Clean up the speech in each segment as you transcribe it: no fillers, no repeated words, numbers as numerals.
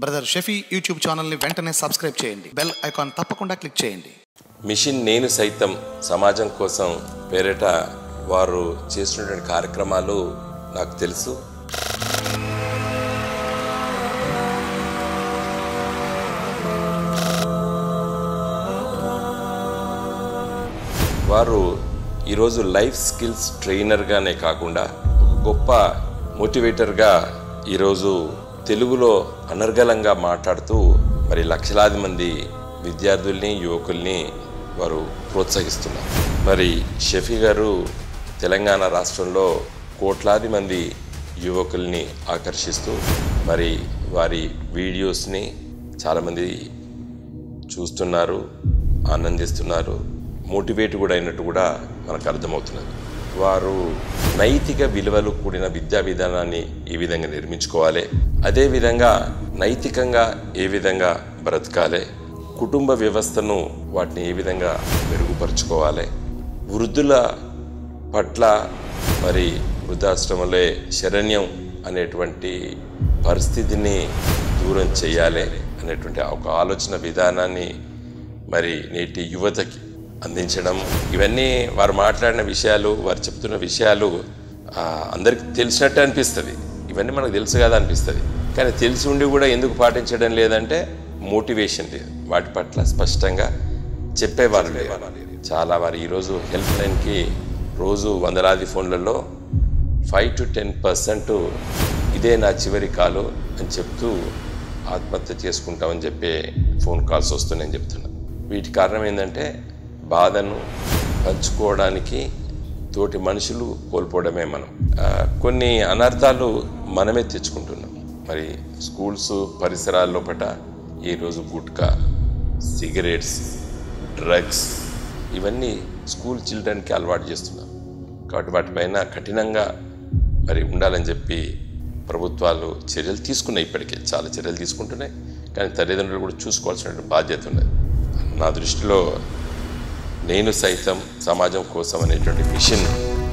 Brother Shafi YouTube ఛానల్ని వెంటనే subscribe చేయండి. బెల్ ఐకాన్ తప్పకుండా క్లిక్ చేయండి. మిషన్ నేను సైతం సమాజం కోసం పేరిట వారు చేస్తున్నటువంటి కార్యక్రమాలు నాకు తెలుసు. వారు ఈరోజు లైఫ్ స్కిల్స్ ట్రైనర్గానే కాకుండా ఒక గొప్ప మోటివేటర్గా ఈరోజు తెలుగులో అనర్గళంగా మాట్లాడుతూ మరి లక్షలాది మంది విద్యార్థుల్ని యువకుల్ని వారు ప్రోత్సహిస్తున్నారు. మరి షఫీ గారు తెలంగాణ రాష్ట్రంలో కోట్లాది మంది యువకుల్ని ఆకర్షిస్తూ మరి వారి వీడియోస్ని చాలామంది చూస్తున్నారు, ఆనందిస్తున్నారు, మోటివేట్ కూడా అయినట్టు కూడా మనకు అర్థమవుతున్నది. వారు నైతిక విలువలు కూడిన విద్యా విధానాన్ని ఏ విధంగా నిర్మించుకోవాలి, అదేవిధంగా నైతికంగా ఏ విధంగా బ్రతకాలి, కుటుంబ వ్యవస్థను వాటిని ఏ విధంగా మెరుగుపరుచుకోవాలి, వృద్ధుల పట్ల మరి వృద్ధాశ్రమంలో శరణ్యం అనేటువంటి పరిస్థితిని దూరం చేయాలి అనేటువంటి ఒక ఆలోచన విధానాన్ని మరి నేటి యువతకి అందించడం, ఇవన్నీ వారు మాట్లాడిన విషయాలు, వారు చెప్తున్న విషయాలు అందరికీ తెలిసినట్టు అనిపిస్తుంది. ఇవన్నీ మనకు తెలుసు కదా అనిపిస్తుంది, కానీ తెలిసి ఉండి కూడా ఎందుకు పాటించడం లేదంటే మోటివేషన్ లేదు, వాటి పట్ల స్పష్టంగా చెప్పేవారు లేదు. చాలా వారు ఈరోజు హెల్ప్ లైన్కి రోజు వందలాది ఫోన్లలో 5 to 10% ఇదే నా చివరి కాలు అని చెప్తూ ఆత్మహత్య చేసుకుంటామని చెప్పే ఫోన్ కాల్స్ వస్తున్నాయని చెప్తున్నాను. వీటి కారణం ఏంటంటే బాధను పంచుకోవడానికి తోటి మనుషులు కోల్పోవడమే. మనం కొన్ని అనర్థాలు మనమే తెచ్చుకుంటున్నాం. మరి స్కూల్స్ పరిసరాల్లో పట ఈరోజు గుట్కా, సిగరెట్స్, డ్రగ్స్ ఇవన్నీ స్కూల్ చిల్డ్రన్కి అలవాటు చేస్తున్నాం. కాబట్టి వాటిపైన కఠినంగా మరి ఉండాలని చెప్పి ప్రభుత్వాలు చర్యలు తీసుకున్నాయి. ఇప్పటికే చాలా చర్యలు తీసుకుంటున్నాయి, కానీ తల్లిదండ్రులు కూడా చూసుకోవాల్సిన బాధ్యత ఉన్నది. నా దృష్టిలో నేను సైతం సమాజం కోసం అనేటువంటి మిషన్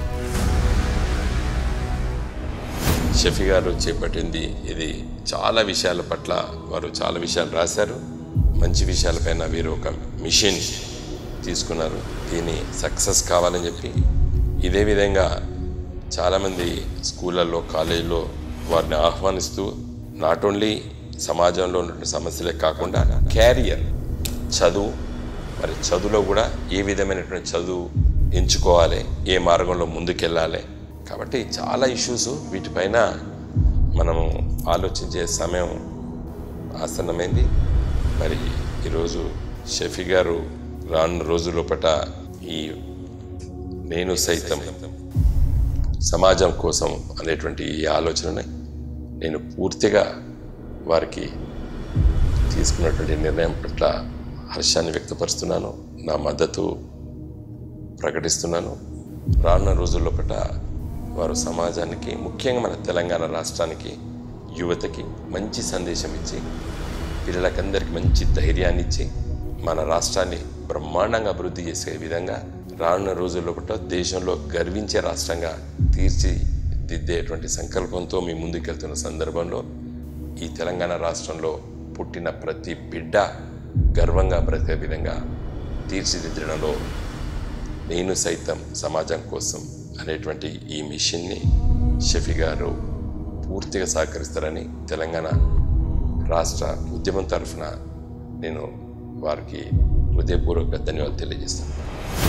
షఫీ గారు చేపట్టింది. ఇది చాలా విషయాల పట్ల వారు చాలా విషయాలు రాశారు. మంచి విషయాలపైన వీరు ఒక మిషన్ తీసుకున్నారు. దీన్ని సక్సెస్ కావాలని చెప్పి ఇదే విధంగా చాలామంది స్కూళ్ళల్లో, కాలేజీలో వారిని ఆహ్వానిస్తూ నాట్ ఓన్లీ సమాజంలో ఉన్న సమస్యలే కాకుండా క్యారియర్, చదువు, మరి చదువులో కూడా ఏ విధమైనటువంటి చదువు ఎంచుకోవాలి, ఏ మార్గంలో ముందుకెళ్ళాలి. కాబట్టి చాలా ఇష్యూస్, వీటిపైన మనము ఆలోచించే సమయం ఆసన్నమైంది. మరి ఈరోజు షఫీ గారు రానున్న రోజులోపట ఈ నేను సైతం సమాజం కోసం అనేటువంటి ఈ ఆలోచనని నేను పూర్తిగా వారికి తీసుకున్నటువంటి నిర్ణయం పట్ల హర్షాన్ని వ్యక్తపరుస్తున్నాను, నా మద్దతు ప్రకటిస్తున్నాను. రానున్న రోజుల్లో పట్ల వారు సమాజానికి, ముఖ్యంగా మన తెలంగాణ రాష్ట్రానికి, యువతకి మంచి సందేశం ఇచ్చి, పిల్లలకందరికీ మంచి ధైర్యాన్ని ఇచ్చి, మన రాష్ట్రాన్ని బ్రహ్మాండంగా అభివృద్ధి చేసే విధంగా రానున్న రోజుల్లో పట్ల దేశంలో గర్వించే రాష్ట్రంగా తీర్చిదిద్దేటువంటి సంకల్పంతో మీ ముందుకెళ్తున్న సందర్భంలో ఈ తెలంగాణ రాష్ట్రంలో పుట్టిన ప్రతి బిడ్డ గర్వంగా బ్రతికే విధంగా తీర్చిదిద్దడంలో నేను సైతం సమాజం కోసం అనేటువంటి ఈ మిషన్ని షఫీ గారు పూర్తిగా సహకరిస్తారని తెలంగాణ రాష్ట్ర ఉద్యమం తరఫున నేను వారికి హృదయపూర్వక ధన్యవాదాలు తెలియజేస్తాను.